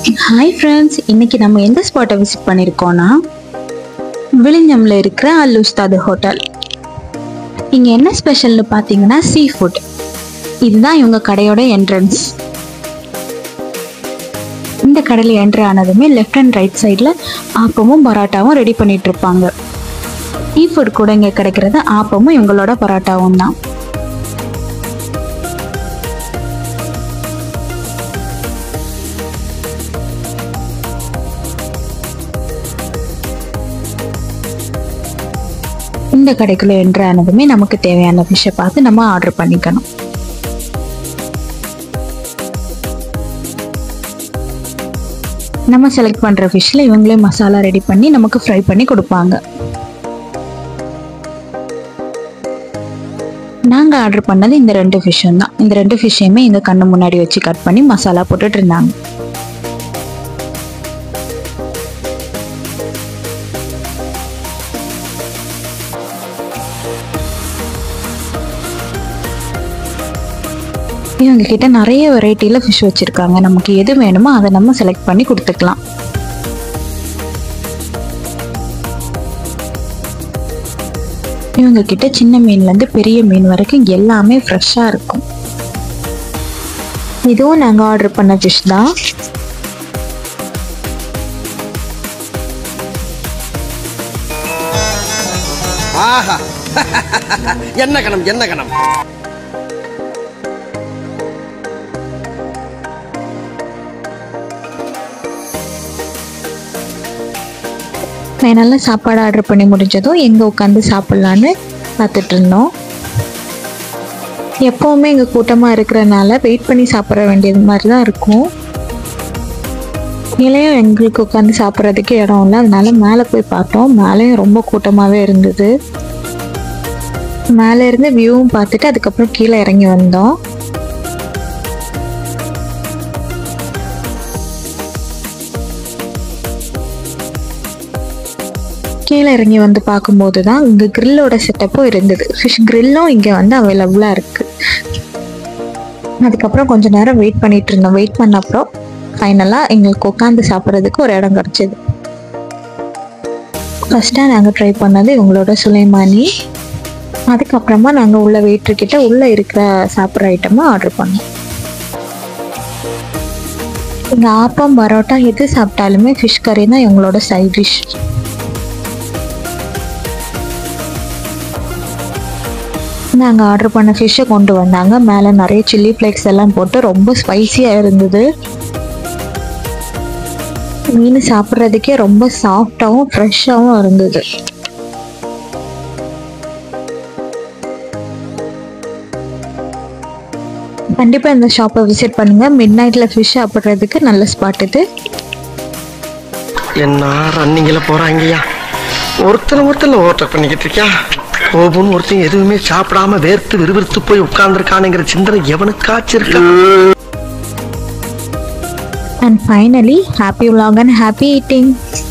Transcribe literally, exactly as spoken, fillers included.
Hi friends, இன்னைக்கு நம்ம எந்த ஸ்பாட்டை விசிட் பண்ணியிருக்கோம்னா விழுஞ்சம்ல இருக்கிற அல் உஸ்தாது ஹோட்டல். இங்கே என்ன ஸ்பெஷல்னு பார்த்தீங்கன்னா சீ ஃபுட். இதுதான் இவங்க கடையோட என்ட்ரன்ஸ். இந்த கடையில் என்ட்ரு ஆனதுமே லெஃப்ட் அண்ட் ரைட் சைடில் ஆப்பமும் பரோட்டாவும் ரெடி பண்ணிட்டு இருப்பாங்க. சீ ஃபுட் கூட இங்கே கிடைக்கிறது ஆப்பமும் இவங்களோட பரோட்டாவும் தான். இந்த கடைக்குள்ள என்ட்ரு ஆனதுமே நமக்கு தேவையான ஃபிஷ்ஷை பார்த்து நம்ம ஆர்டர் பண்ணிக்கணும். நம்ம செலக்ட் பண்ற ஃபிஷ்ல இவங்களே மசாலா ரெடி பண்ணி நமக்கு ஃப்ரை பண்ணி கொடுப்பாங்க. நாங்க ஆர்டர் பண்ணது இந்த ரெண்டு ஃபிஷ்ஷும் தான். இந்த ரெண்டு ஃபிஷ்ஷையுமே எங்க கண்ணு முன்னாடி வச்சு கட் பண்ணி மசாலா போட்டுட்டு இருந்தாங்க. இவங்க கிட்ட நிறைய வெரைட்டியில் ஃபிஷ் வச்சுருக்காங்க. நமக்கு எது வேணுமோ அதை நம்ம செலக்ட் பண்ணி கொடுத்துக்கலாம். இவங்க கிட்ட சின்ன மீன்லேருந்து பெரிய மீன் வரைக்கும் எல்லாமே ஃப்ரெஷ்ஷாக இருக்கும். இதுவும் நாங்கள் ஆர்டர் பண்ண ஃபிஷ் தான். ஆஹா, என்ன கணம் என்ன கணம். ஃபைனலாக சாப்பாடு ஆர்டர் பண்ணி முடிஞ்சதும் எங்கே உட்காந்து சாப்பிட்லான்னு பார்த்துட்டு இருந்தோம். எப்போவுமே இங்கே கூட்டமாக இருக்கிறனால வெயிட் பண்ணி சாப்பிட வேண்டியது மாதிரி தான் இருக்கும். கீழேயும் எங்களுக்கு உட்காந்து சாப்பிட்றதுக்கு இடம் இல்லை, அதனால மேலே போய் பார்த்தோம். மேலேயும் ரொம்ப கூட்டமாகவே இருந்தது. மேலே இருந்து வியூவும் பார்த்துட்டு அதுக்கப்புறம் கீழே இறங்கி வந்தோம். கீழே இறங்கி வந்து பார்க்கும்போது தான் இங்கே கிரில்லோட செட்டப்பும் இருந்தது. ஃபிஷ் கிரில்லும் இங்கே வந்து அவைலபிளாக இருக்குது. அதுக்கப்புறம் கொஞ்சம் நேரம் வெயிட் பண்ணிட்டு இருந்தோம். வெயிட் பண்ண அப்புறம் ஃபைனலாக எங்களுக்கு உட்காந்து சாப்பிட்றதுக்கு ஒரு இடம் கிடச்சிது. ஃபஸ்ட்டாக நாங்கள் ட்ரை பண்ணது இவங்களோட சுலைமானி. அதுக்கப்புறமா நாங்கள் உள்ள வெயிட்டர்கிட்ட உள்ளே இருக்கிற சாப்பிட்ற ஐட்டமாக ஆர்டர் பண்ணோம். இங்கே ஆப்பம் பரோட்டா எது சாப்பிட்டாலுமே ஃபிஷ் கறி தான் இவங்களோட சைட் டிஷ். நாங்கள் ஆர்டர் பண்ண ஃபிஷ்ஷை கொண்டு வந்தாங்க. மேலே நிறைய சில்லி ஃப்ளேக்ஸ் எல்லாம் போட்டு ரொம்ப ஸ்பைசியாக இருந்தது. மீன் சாப்பிட்றதுக்கே ரொம்ப சாஃப்டாகவும் ஃப்ரெஷ்ஷாகவும் இருந்தது. கண்டிப்பாக இந்த ஷாப்பை விசிட் பண்ணுங்கள். மிட் நைட்டில் ஃபிஷ் சாப்பிட்றதுக்கு நல்ல ஸ்பாட் இது. என்ன ரன்னிங்கில் போகிறாங்கய்யா, ஒருத்தர் ஒருத்தர் ஓவர்டேக் பண்ணிக்கிட்டு இருக்கியா. கோபுன்னு ஒருத்தன் எதுவுமே சாப்பிடாம வேர்த்து விறுவிறுத்து போய் உட்கார்ந்துருக்கானுங்கிற சிந்தனை எவனுக்காச்சும் இருக்கா? And finally, happy vlog and happy eating.